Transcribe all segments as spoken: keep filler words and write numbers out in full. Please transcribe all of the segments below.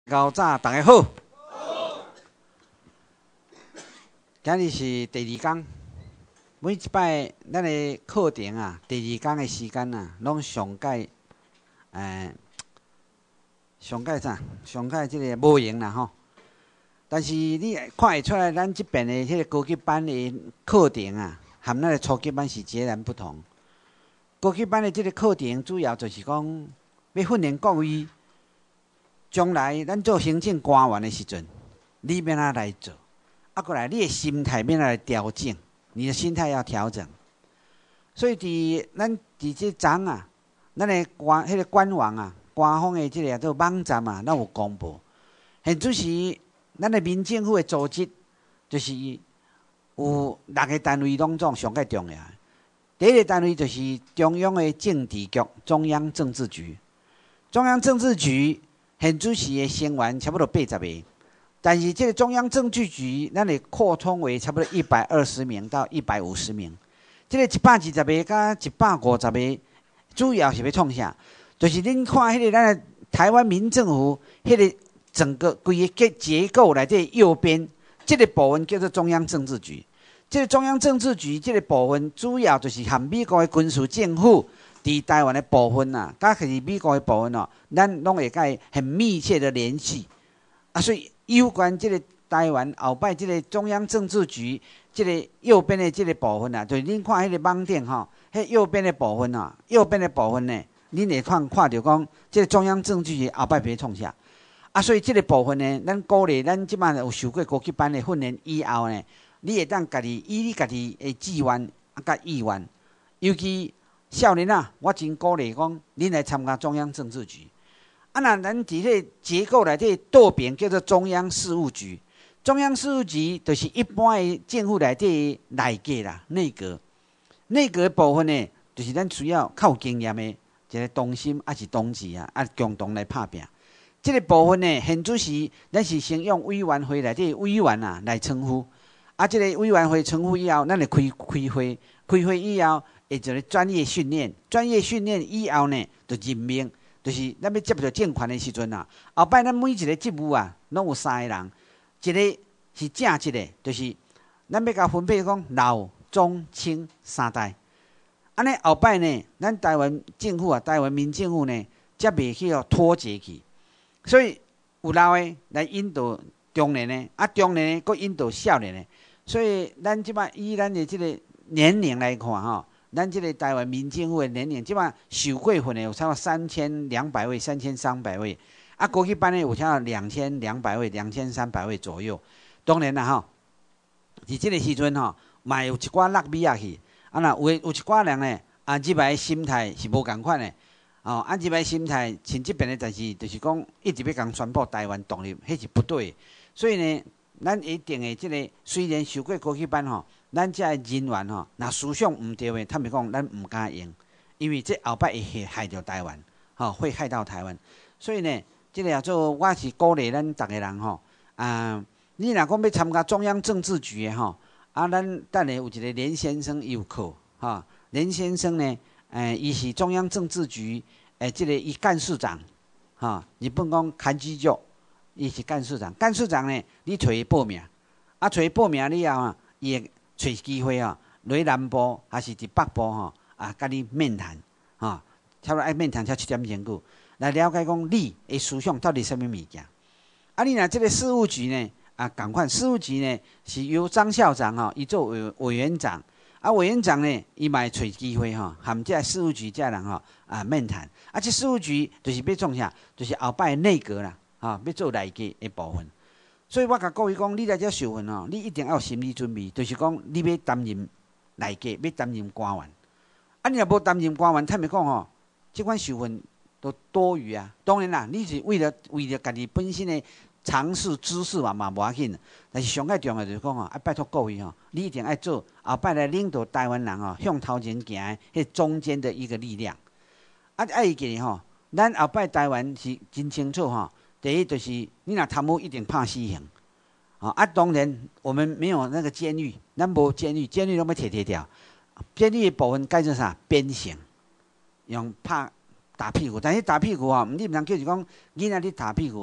高早，大家好。今日是第二天，每一摆咱的课程啊，第二天的时间啊，拢上届，诶，上届啥？上届即个无用啦吼。但是你看会出来，咱即边的迄个高级班的课程啊，和咱的初级班是截然不同。高级班的即个课程主要就是讲，要训练各位。将来咱做行政官员的时阵，你要哪来做？啊，过来你的心态要哪来调整？你的心态要调整。所以伫咱伫即章啊，咱的官迄个官网啊，官方的即个做网站啊，咱有公布。现主是咱的民政府的组织，就是有六个单位拢总上界重要。第一个单位就是中央的政治局，中央政治局。中央政治局。现主时的成员差不多八十个，但是这个中央政治局，咱会扩充为差不多一百二十名到一百五十名。这个一百二十个加一百五十个，主要是要创啥？就是恁看迄个咱台湾民政府迄个整个规个结构内底右边，这个部分叫做中央政治局。这个中央政治局这个部分，主要就是和美国的军事政府。伫台湾的部分啊，甲是美国的部分哦，咱拢会甲伊很密切的联系啊，所以有关这个台湾后摆这个中央政治局这个右边的这个部分啊，就是恁看迄个网顶吼，迄右边的部分啊，右边的部分呢，恁会看看到讲，这个中央政治局后摆要创啥啊，所以这个部分呢，咱鼓励咱即摆有受过高级班的训练以后呢，你会当家己以你家己的志愿啊甲意愿，尤其。少年啊，我真鼓励讲，恁来参加中央政治局。啊，那咱伫个结构内底倒边叫做中央事务局。中央事务局就是一般的政府内底内阁啦，内阁。内阁的部分呢，就是咱需要较有经验的一个同心还是同志啊，啊共同来拍拼。这个部分呢，现主时咱是先用委员会内底委员啊来称呼。啊，这个委员会称呼以后，咱就开开会，开会以后。会做专业训练，专业训练以后呢，就任命，就是咱要接到政权的时阵啊，后摆咱每一个职务啊，拢有三个人，一个是正职的，就是咱要甲分配讲老、中、青三代。安尼后摆呢，咱台湾政府啊，台湾民政府呢，才袂去哦脱节去，所以有老的来引导中年的，啊中年的搁引导少年的，所以咱即摆以咱的即个年龄来看吼。咱这个台湾民政府的年龄，即摆受过训的有差不多三千两百位、三千三百位，啊，高级班的有差不多两千两百位、两千三百位左右。当然啦吼，伫这个时阵吼，嘛有一寡落米啊去，啊那有有一寡人呢，啊，即摆心态是无共款的，哦，啊，即摆心态像这边的，但是就是讲一直要讲宣布台湾独立，迄是不对的。所以呢，咱一定的这个虽然受过高级班吼。咱这人员吼，若思想唔对的，他们讲咱唔敢用，因为这后摆会害到台湾，吼会害到台湾。所以呢，这个叫做我是鼓励咱逐个人吼，啊，你若讲要参加中央政治局的吼，啊，咱等下有一个连先生有课，吼，连先生呢，诶，伊是中央政治局诶，这个伊干事长，吼，日本讲看机局，伊是干事长，干事长呢，你找伊报名，啊，找伊报名了后啊，伊会。找机会哦，来南部还是伫北部吼啊，甲你面谈吼，差不多爱面谈才七点钟久，来了解讲你的思想到底什么物件。啊，你若这个事务局呢啊，共款事务局呢是由张校长吼，伊做委委员长，啊委员长呢伊嘛会找机会吼，含这事务局这人吼啊面谈，啊这事务局就是要创啥，就是后摆内阁啦，吼要做内阁的部分。所以我甲各位讲，你来这受训哦，你一定要有心理准备，就是讲你要担任内阁，要担任官员。啊，你若无担任官员，他们讲吼，这款受训都多余啊。当然啦，你是为了为了家己本身的尝试知识嘛嘛无要紧。但是上界重要就是讲吼，啊拜托各位吼，你一定要做后摆来领导台湾人吼向头前行的迄中间的一个力量。啊，爱记吼，咱后摆台湾是真清楚吼。第一就是你若贪污一定判死刑，啊啊！当然我们没有那个监狱，咱无监狱，监狱拢要摕摕掉。监狱的部分改做啥？鞭刑，用拍打屁股。但是打屁股吼，你毋通叫是讲囡仔你打屁股啊，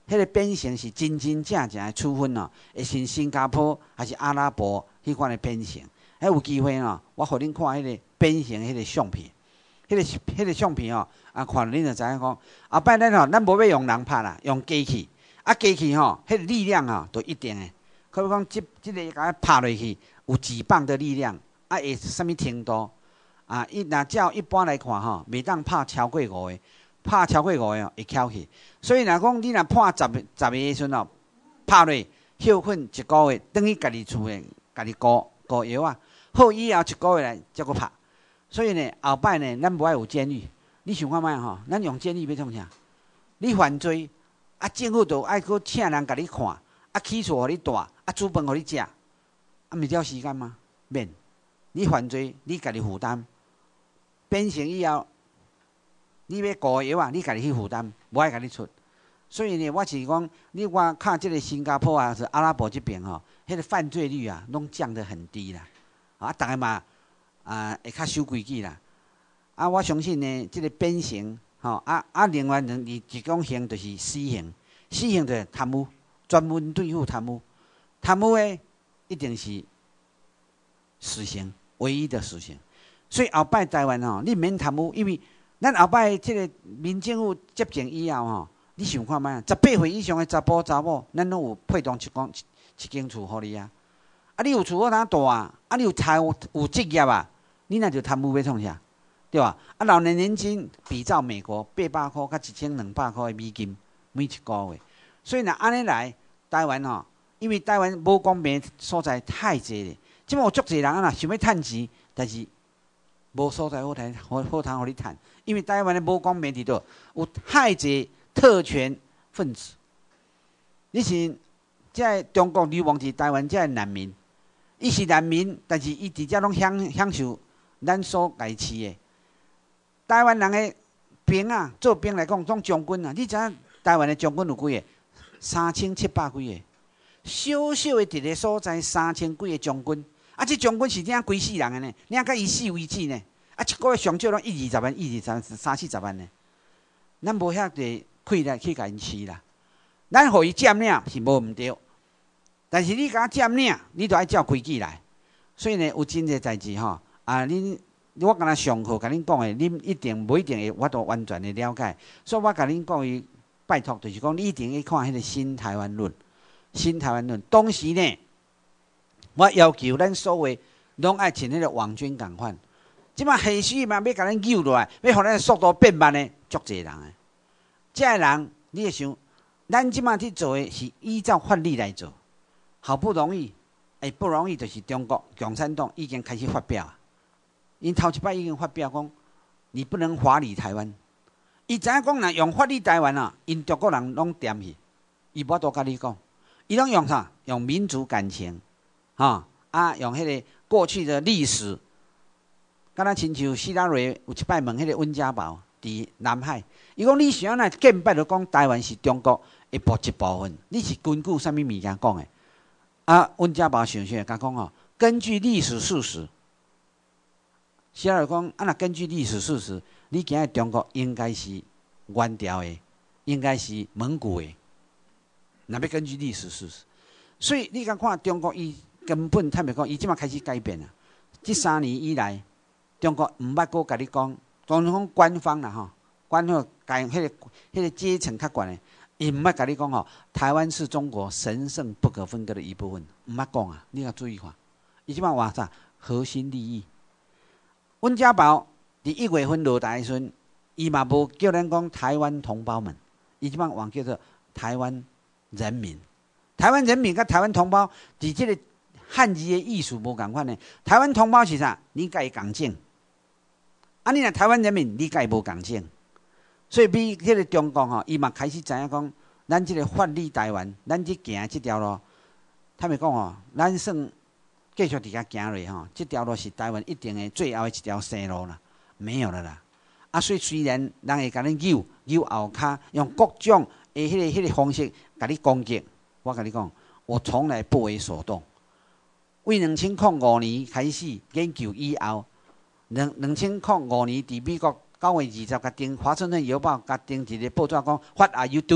迄个变形是真真正正的处分哦，会是新加坡还是阿拉伯迄款的变形？迄有机会哦，我互恁看迄个变形迄个相片，迄、那个迄、那个相片哦，啊看恁就知影讲，后摆咱吼，咱无要用人拍啦，用机器，啊机器吼，迄、那个力量吼，都一定的。可比讲，即即个甲拍落去有几磅的力量，啊会什么程度？啊，伊若照一般来看吼，袂当拍超过五个，拍超过五个哦会翘起。所以若讲你若拍十十个的时阵哦，拍落休困一个月，等于家己厝的家己膏膏药啊。好以后一个月来才阁拍。所以呢，后摆呢，咱无爱有监狱。你想看卖吼？咱用监狱要创啥？你犯罪啊，政府就爱阁请人甲你看，啊起厝互你住，啊煮饭互你食，啊毋是了时间吗？免。你犯罪，你家己负担。变成以后，你要膏药啊，你家己去负担，无爱甲你出。所以呢，我是讲，你我看即个新加坡啊，是阿拉伯这边吼，迄个犯罪率啊，拢降得很低啦。啊，逐个嘛啊会较守规矩啦。啊，我相信呢，即个变形吼啊啊，另外两一一种刑就是死刑，死刑就是贪污，专门对付贪污。贪污诶，一定是死刑，唯一的死刑。所以后摆台湾吼，你免贪污，因为咱后摆即个民政府接政以后吼，你想看卖？十八岁以上的查甫查某，咱拢有配当一间一间厝互你啊。啊，你有厝好通住啊，啊，你有财有有职业啊，你若就贪污要创啥？对吧？啊，老年年金比照美国八百块甲一千两百块的美金每一个月，所以若安尼来台湾吼，因为台湾无公平所在太济咧，即摆有足济人啊，想要趁钱，但是无所在好谈，好好通互你趁，因为台湾的无公平伫倒，有太济特权分子。你是即个中国流亡至台湾即个难民，伊是难民，但是伊直接拢享享受咱所家饲的。台湾人的兵啊，做兵来讲，种将军啊，你知影台湾的将军有几个？三千七百几个。小小的一个所在，三千几个将军，啊，这将军是领几世人的呢？领到伊死为止呢？啊，一个月上少拢一二十万，一二十万，三四十万呢。咱无遐个气力去甲因饲啦。咱互伊占领是无毋对，但是你甲占领，你都爱照规矩来。所以呢，有真侪代志吼，啊，恁。我敢若上课甲恁讲的，恁一定无一定会，我都完全的了解。所以我甲恁讲伊拜托，就是讲你一定要看迄个《新台湾论》。《新台湾论》当时呢，我要求咱所有拢爱像迄个网军共款。即摆下死嘛，要甲咱救落来，要互咱速度变慢的，足侪人的。这个人，你会想，咱即摆去做的是依照法律来做，好不容易，哎，不容易，就是中国共产党已经开始发表啊。因头一摆已经发表讲，你不能法理台湾。伊知影讲若用法理台湾啊，因中国人拢掂去。伊无多甲你讲，伊拢用啥？用民族感情，哈啊，用迄个过去的历史。敢若亲像希拉蕊有一摆问迄个温家宝伫南海，伊讲你想安怎见摆就讲台湾是中国的部一部分，你是根据啥物物件讲的？啊，温家宝想想甲讲哦，根据历史事实。希拉蕊讲，啊，若根据历史事实，你今日中国应该是元朝的，应该是蒙古的。若要根据历史事实，所以你敢看中国，伊根本坦白讲，伊即马开始改变啦。这三年以来，中国毋捌阁甲你讲，当然讲官方啦吼，官方甲迄个迄个阶层较悬的，伊毋捌甲你讲吼，台湾是中国神圣不可分割的一部分，毋捌讲啊，你要注意看，伊即马话啥？核心利益。温家宝伫一月份落台的时阵，伊嘛无叫咱讲台湾同胞们，伊即摆话叫做台湾人民。台湾人民甲台湾同胞，伫即个汉字的意思无共款呢。台湾同胞是啥？你甲伊共种，啊，你若台湾人民，你甲伊无共种。所以比迄个中国吼，伊嘛开始知影讲，咱即个法理台湾，咱即行即条路，他们讲吼，咱算。继续伫遐行落吼，这条路是台湾一定的最后的一条生路啦，没有了啦。啊，所以虽然人会甲你扭扭后骹，用各种的迄个迄个方式甲你攻击，我甲你讲，我从来不为所动。为两千零五年开始研究以后，两两千零五年伫美国九月二十甲登《华盛顿邮报》甲登一个报纸讲 ，What are you doing？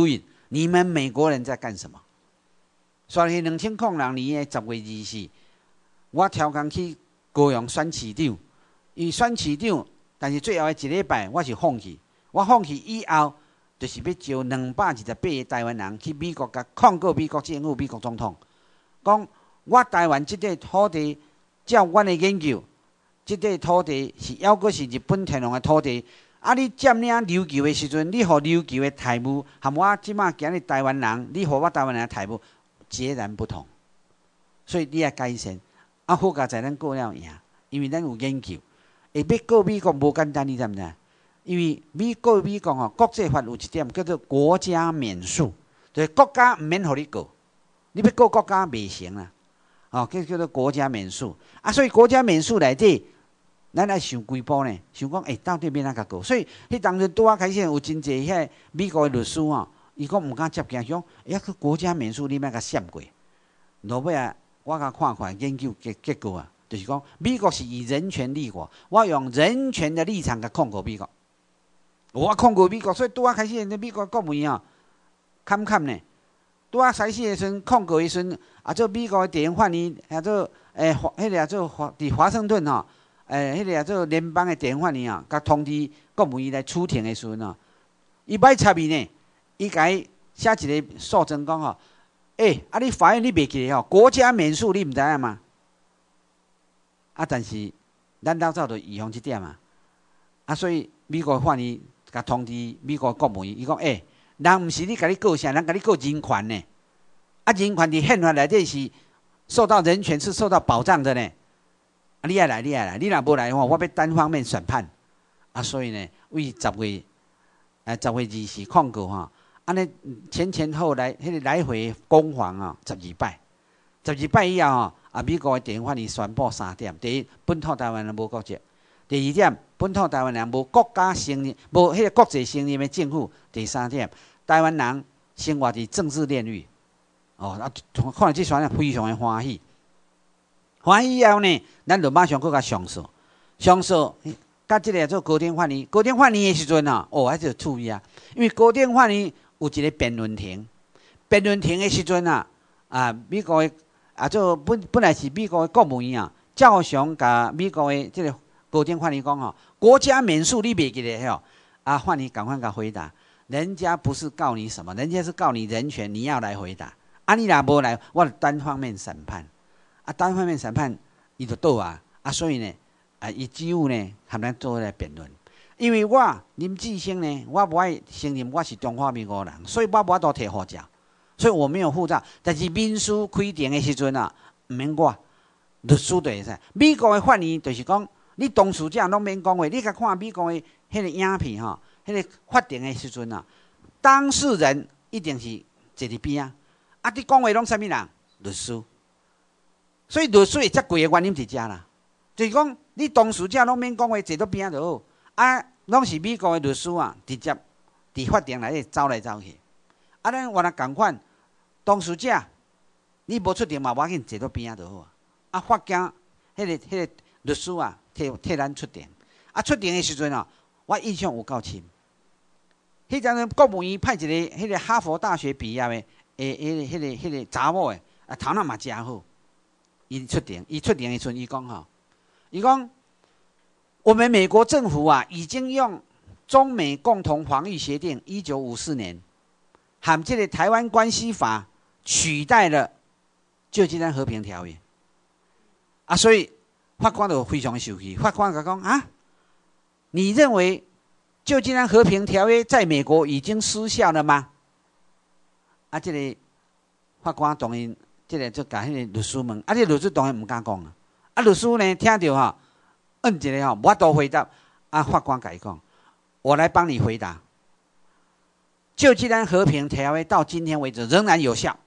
你们美国人在干什么？所以两千零六年的十月二四，我超工去高雄选市长，伊选市长，但是最后的一礼拜我是放弃，我放弃以后，就是要招两百二十八个台湾人去美国，甲控告美国政府、美国总统，讲我台湾这块土地，照我的研究，这块土地是还阁是日本天皇的土地。啊！你占领琉球的时阵，你互琉球的台务，含我即马今日台湾人，你互我台湾人的台务截然不同。所以你要改善。啊，好佳在咱告了赢，因为咱有研究。会要告美国无简单，你知唔知？因为美告美国吼，国际法有一点叫做国家免诉，就是国家唔免互你告，你要告国家袂行啦。哦，叫叫做国家免诉。啊，所以国家免诉内底。咱爱想几步呢？想讲，诶，到底要哪甲告？所以，迄当时拄啊开始有真济遐美国的律师吼，伊讲毋敢接惊，讲，哎，个国家免诉你莫甲闪过。落尾啊，我甲看看研究结结果啊，就是讲，美国是以人权立国，我用人权的立场甲控告美国。我控告美国，所以拄啊开始，美国国务院啊，坎坎呢。拄啊开始的时阵，控告的时阵，啊做美国的地方法院，啊做诶，迄个啊做华伫华盛顿吼。诶，迄、那个啊，做联邦的地方法院啊，甲通知国务院来出庭的时阵啊，伊歹插伊呢，伊甲伊写一个诉状讲吼，诶、欸，啊你法院你袂记咧吼，国家免诉你毋知影吗？啊，但是咱老早就预防即点啊，啊，所以美国法院甲通知美国国务院，伊讲诶，人毋是你甲你告啥，人甲你告人权呢，啊，人权伫宪法内底是受到人权是受到保障的呢。你爱来，你爱来，你若无来的话，我要单方面审判。啊，所以呢，为十月，呃，十月二四控告哈，安尼前前后来，迄、那个来回攻防啊，十二摆，十二摆以后啊，啊，美国的地方法院宣布三点：第一，本土台湾人无国籍；第二点，本土台湾人无国家承认、无迄个国际承认的政府；第三点，台湾人生活伫政治炼狱。哦，啊，看这宣非常的欢喜。欢喜以后呢，咱就马上搁甲上诉，上诉，甲即个做高等法院，高等法院的时阵啊，哦，还是注意啊，因为高等法院有一个辩论庭，辩论庭的时阵啊，啊，美国的啊做本本来是美国的国务院啊，照常甲美国的即个高等法院讲吼，国家免诉你袂记咧吼，啊，法院赶快甲回答，人家不是告你什么，人家是告你人权，你要来回答，啊，你若无来，我单方面审判。啊，单方面审判，伊就倒啊，啊，所以呢，啊，伊只有呢，和咱做来辩论。因为我林志兴呢，我无爱承认我是中华民国人，所以我无法度摕护照，所以我没有护照。但是民事开庭的时阵啊，毋免我，律师就会使。美国的法院就是讲，你当事者拢免讲话，你甲看美国的迄个影片吼，迄、那个法庭的时阵啊，当事人一定是坐伫边啊，啊，你讲话拢啥物人？律师。所以律师会遮贵的原因伫遮啦，就是讲你当事者拢免讲话，坐到边仔就好。啊，拢是美国的律师啊，直接伫法庭内底走来走去。啊，咱原来共款，当事者你无出庭嘛，我紧坐到边仔就好。啊，法警迄、那个迄、那个律师啊，替替咱出庭。啊，出庭的时阵啊，我印象有够深。迄阵国务院派一个迄个哈佛大学毕业的，诶诶，迄个迄个查某的，啊，头脑嘛真好。伊出庭，伊出庭的时阵，伊讲吼，伊讲我们美国政府啊，已经用中美共同防御协定一九五四年，和这个台湾关系法取代了旧金山和平条约。啊，所以法官就非常生气，法官甲讲啊，你认为旧金山和平条约在美国已经失效了吗？啊，这个法官当然。即个就甲迄个律师问，啊，这律师当然毋敢讲啊。啊，律师呢听到吼，摁一个吼，无法度回答。啊，法官甲伊讲，我来帮你回答。旧金山和平条约到今天为止仍然有效，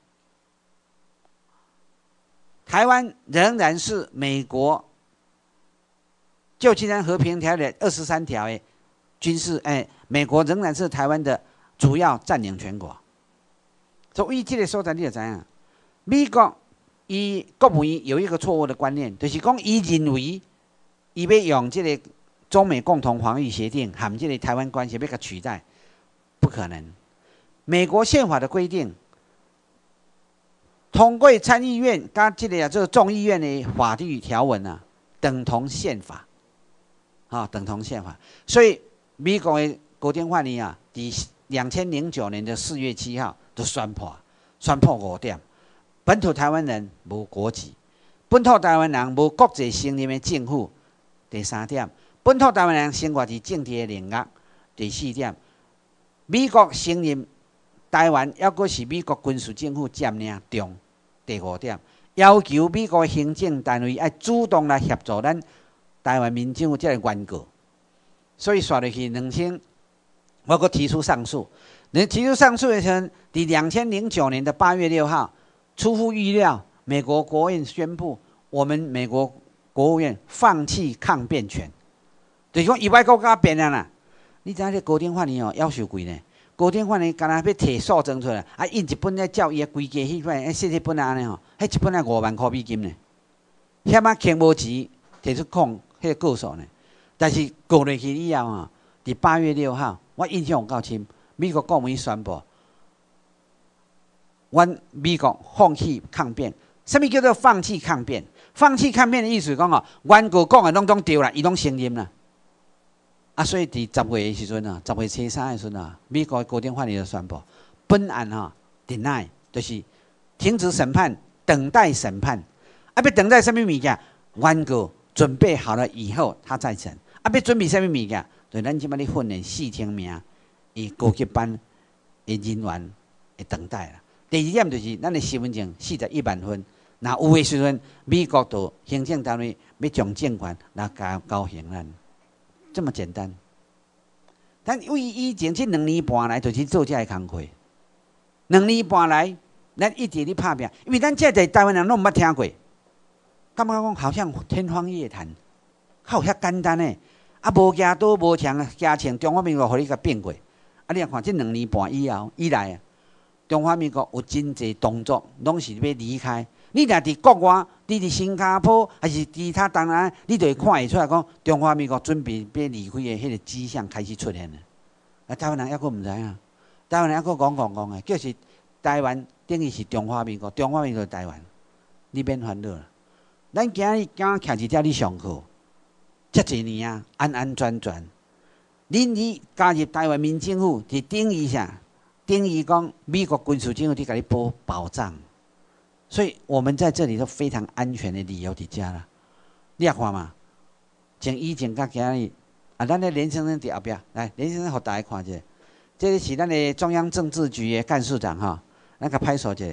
台湾仍然是美国旧金山和平条约二十三条的军事，哎，美国仍然是台湾的主要占领权国。所以这个所在你就知影。美国伊国务院有一个错误的观念，就是讲伊认为伊要用这个中美共同防御协定和这个台湾关系要甲取代，不可能。 美国宪法的规定，通过参议院跟这个啊，这个众议院的法律条文啊，等同宪法，啊，等同宪法。所以美国的国定法院啊，在两千零九年的四月七号就宣布，宣布五点：本土台湾人无国籍，本土台湾人无国际承认的政府。第三点，本土台湾人生活在政治的领域。第四点，美国承认台湾，抑阁是美国军事政府占领中。第五点，要求美国行政单位要主动来协助咱台湾民政府这个原告。所以说落去，两千，我阁提出上诉。你提出上诉的时候，在两千零九年的八月六号，出乎意料，美国国务院宣布，我们美国国务院放弃抗辩权，就是讲伊歹国家辩啊啦。你知影这高等法院哦，要求贵呢？高等法院干那要摕诉状出来，啊印一本咧照伊的规价迄款，迄细细本安尼吼，迄一本啊五万块美金呢。险啊欠无钱，提出控迄个告诉呢。但是告落去以后啊，伫八月六号，我印象有够深，美国国务院宣布，阮美国放弃抗辩。什么叫做放弃抗辩？放弃抗辩的意思讲哦，原告讲的拢总对啦，伊拢承认啦。啊，所以伫十月的时阵啊，十月初三的时阵啊，美国的高等法院就宣布，本案哈、啊、deny， 就是停止审判，等待审判。啊，要等待什么物件？原告准备好了以后，他再审。啊，要准备什么物件？就咱即摆咧训练四千名伊高级班的人员会等待啦。第二点就是咱的身份证四十一万份，若有的时阵，美国就行政单位要将政权来交交行咱。这么简单，但为以前这两年半来就是做这个工课，两年半来，咱一直咧拍拼，因为咱这在台湾人拢毋捌听过，感觉讲好像天方夜谭，较有遐简单诶，啊无惊倒无强加强中华民国互你甲变过，啊你若看这两年半以后以来啊，中华民国有真济动作拢是要离开。你若伫国外，你伫新加坡还是其他东南亚，你就会看会出来讲，中华民国准备要离开的迄个迹象开始出现了。啊，台湾人抑阁毋知影，台湾人抑阁讲讲讲的，就是台湾等于是中华民国，中华民国台湾，你免烦恼啦。咱今日刚徛伫遮咧上课，遮济年啊，安安全全。恁你加入台湾民政府，是等于啥？等于讲美国军事政府伫甲你保保障。所以我们在这里都非常安全的理由伫遮啦。你也看嘛，从以前到今日，啊，咱的连先生伫后壁，来，连先生互大家看一下，这是咱的中央政治局的干事长哈，咱甲拍手一下。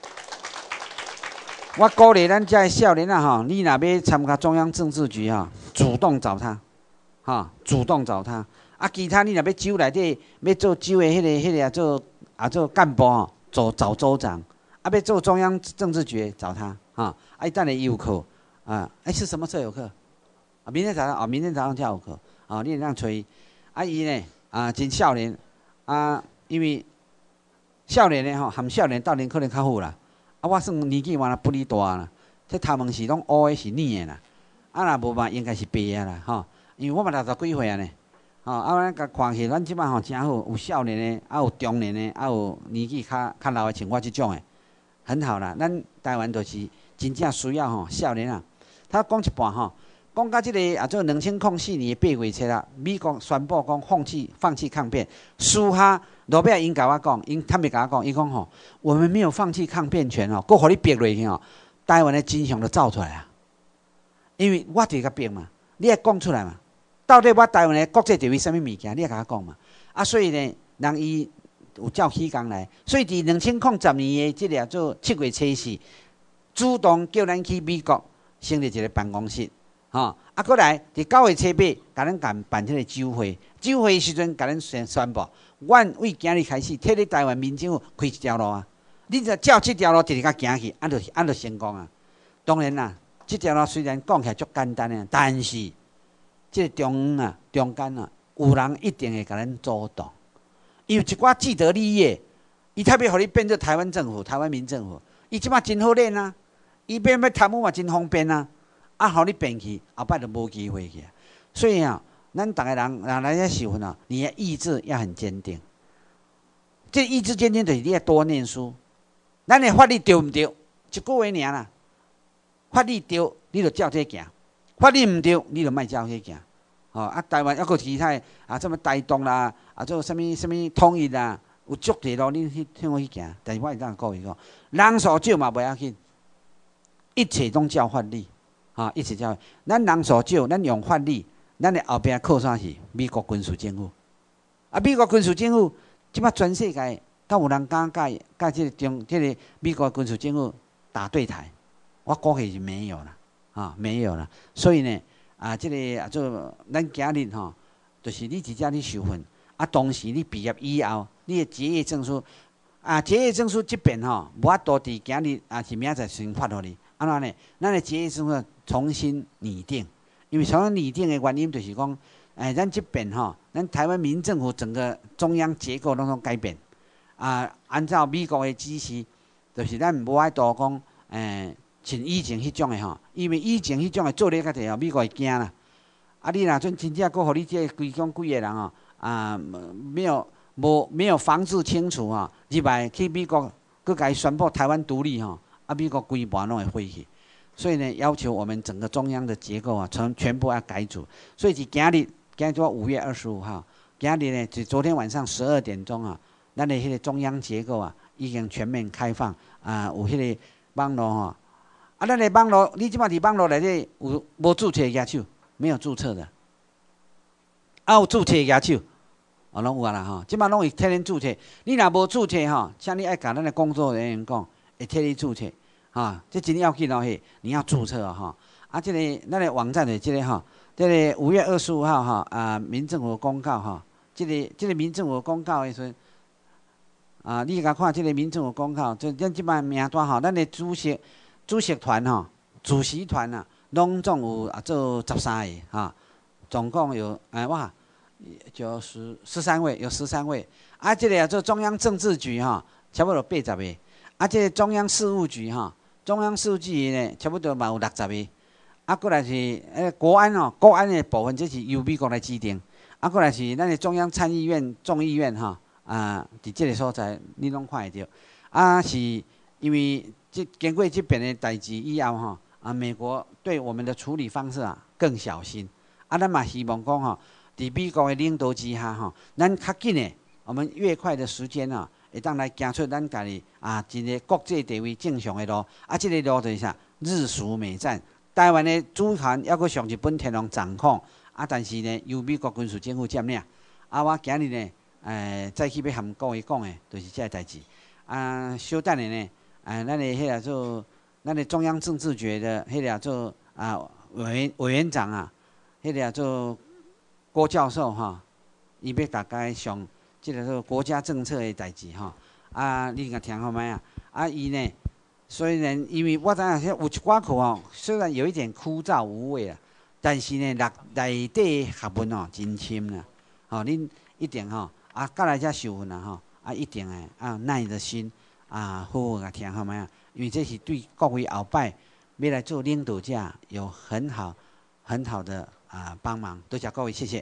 我鼓励咱遮的少年啊哈，你若要参加中央政治局哈，主动找他，哈，主动找他。啊，其他你若要州内底要做州的迄、那个、迄、那个做啊做干部吼，做找州长。啊，要做中央政治局找他啊！啊，等下伊有课啊，哎、欸、是什么时候有课？啊，明天早上啊，明天早上才有课啊，你让吹。啊，伊呢啊，真少年啊，因为少年的吼，含少年到年可能较好啦。啊，我算年纪嘛不哩大啦，这头毛是拢乌的是染的啦。啊，若无嘛应该是白的啦，吼。因为我嘛六十几岁啊呢，吼啊，咱甲看起，咱即摆吼真好，有少年的，啊有中年的，啊有年纪较较老的，像我即种的。很好啦，咱台湾就是真正需要吼少年啊。他讲一半吼，讲到即个啊，做两千零四年的八月七啦，美国宣布讲放弃放弃抗辩。私下罗贝尔因甲我讲，因坦白甲我讲，伊讲吼，我们没有放弃抗辩权哦，搁互你逼落去吼，台湾的真相就走出来啊。因为我伫甲逼嘛，你也讲出来嘛，到底我台湾的国际地位什么物件，你也甲我讲嘛。啊，所以呢，人伊。有照起工来，所以伫两千零十年的即个做七月初四，主动叫咱去美国成立一个办公室，吼、啊，过来伫九月初八，甲咱办办迄个酒会，酒会时阵甲咱宣宣布，阮为今日开始，替你台湾民政府开一条路啊，你只照即条路直直甲行去，安就安就成功啊。当然啦，即条路虽然讲起来足简单的，但是即个中啊中间啊，有人一定会甲咱阻挡。因为一寡既得利益，伊特别互你变做台湾政府、台湾民政府，伊即马真好练啊！伊变要贪污嘛，真方便啊！啊，互你变去，后摆就无机会去啊！所以啊，咱逐个人人来遮受训啊，你的意志要很坚定。 这意志坚定就是你要多念书。咱的法律对唔对？一句话尔啦。法律对，你就照这行；法律唔对，你就莫照这行。哦，啊，台湾还佫其他啊，什么台东啦，啊，做什么什么统一啦，有足侪路你去向去行。但是我会当告伊讲，人数少嘛袂要紧，一切拢照法律。啊，一切照。咱人数少，咱用法律，咱的后壁靠啥是美国军事政府。啊，美国军事政府即摆全世界，敢有人敢甲甲即个中即、这个美国军事政府打对台？我估计是没有了，啊，没有了。所以呢，啊，即、这个啊做咱今日吼，就是你直接去受训，啊，同时你毕业以后，你的结业证书，啊，结业证书即边吼，无法度伫今日啊是明仔载先发互你。安怎呢？咱的结业证书重新拟定，因为重新拟定的原因就是讲，哎，咱这边吼，咱台湾民政府整个中央结构拢总改变，啊，按照美国的指示，就是咱无爱度讲，诶、呃，像以前迄种的吼，因为以前迄种的做咧较济吼，美国会惊啦。啊，你若真真正搁互你这规讲几个人吼，啊，没有无没有防治清楚吼，入来去美国，搁甲伊宣布台湾独立吼。啊，美国规盘拢会废去，所以呢，要求我们整个中央的结构啊，全全部要改组。所以是今日，今日五月二十五号，今日呢，是昨天晚上十二点钟啊，咱的迄个中央结构啊，已经全面开放啊，有迄个网络吼。啊，咱的网络，你即摆伫网络内底有无注册的野手？没有注册的。啊，有注册的野手，哦，拢有啊啦吼。即摆拢会替恁注册。你若无注册吼，请你爱甲咱的工作人员讲。会替你注册，哈，这真要紧哦嘿，你要注册哦哈。啊，这个咱的网站的这个哈，这个五月二十五号哈啊，民政府公告哈，这个这个民政府公告的时候，啊，你甲看这个民政府公告，就咱即摆名单吼，咱的主席主席团吼，主席团啊，拢总有啊做十三个哈，总共有哎哇，就十十三位，有十三位。啊，这个啊做中央政治局哈，差不多八十个。啊，这个中央事务局哈，中央事务局呢，差不多嘛有六十个。啊，过来是诶国安哦，国安的部分这是由美国来指定。啊，过来是咱的中央参议院、众议院哈，啊，伫这个所在你拢看会到。啊，是因为这经过这边的代志以后哈，啊，美国对我们的处理方式啊更小心。啊，咱嘛希望讲吼，伫美国的领导之下吼，咱较紧的，我们越快的时间啊。会当来行出咱家己啊，一个国际地位正常的路。啊，这个路就是啥？日属美战，台湾的主权还阁上日本天皇掌控。啊，但是呢，由美国军事政府占领。啊，我今日呢，诶，再去要含各位讲的，就是这个代志。啊，稍等下呢，啊，咱的迄个做，咱的中央政治局的迄个做啊委员委员长啊，迄个做郭教授哈，伊要大概上。即个说国家政策的代志吼，啊，你甲听好歹啊？啊，伊呢，虽然因为我知影有一寡课吼，虽然有一点枯燥无味啊，但是呢，内内底学问哦真深啦。吼、哦，恁一定吼、哦、啊，过来遮受训啦吼，啊，一定诶啊，耐着心啊，好好甲听好歹啊？因为这是对各位后摆要来做领导者有很好很好的啊帮忙，多谢各位，谢谢。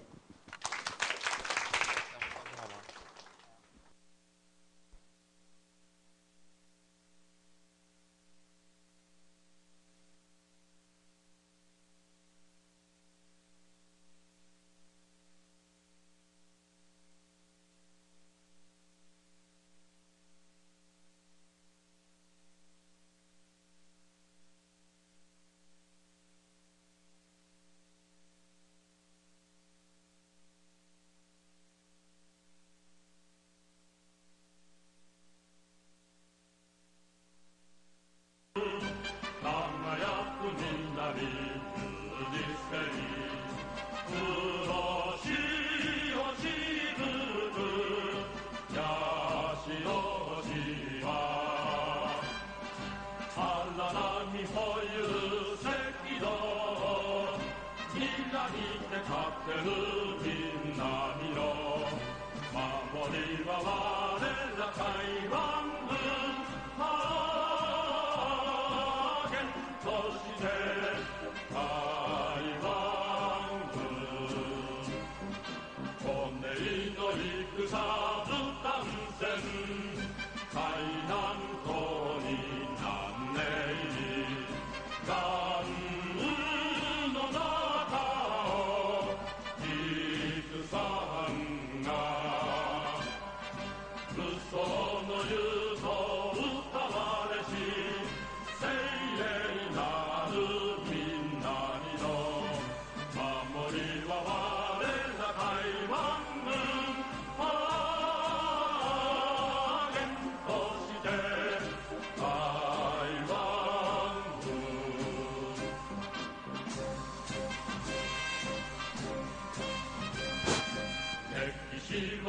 戦ずたんせん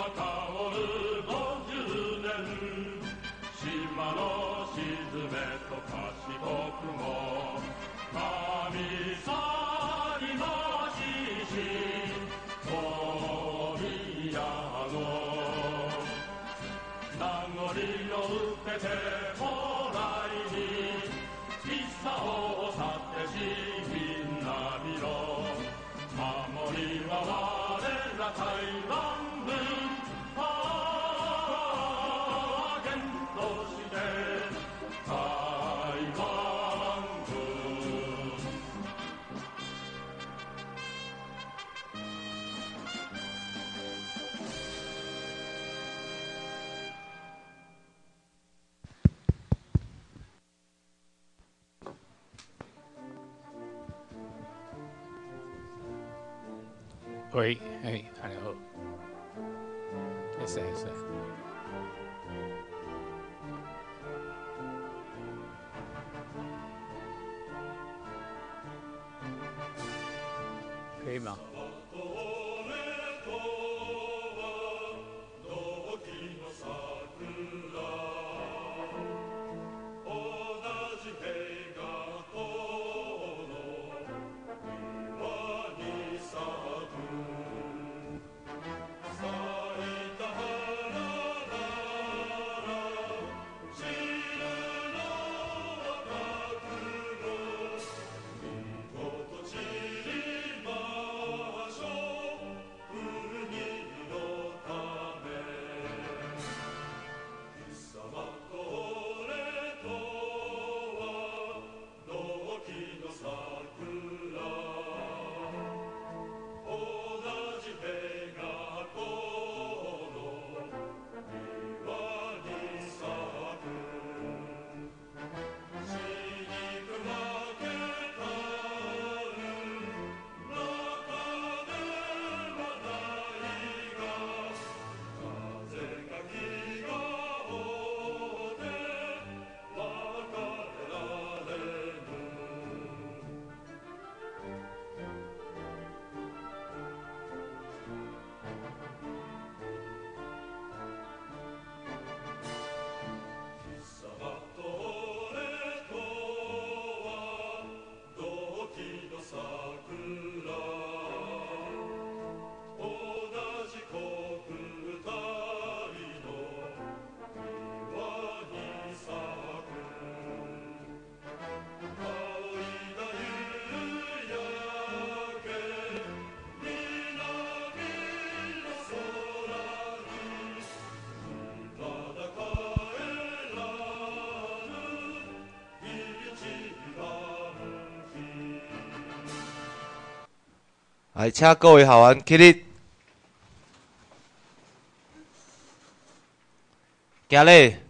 喂，哎，安尼好，会使会使。可以吗？ 来，请各位校员起立，行礼。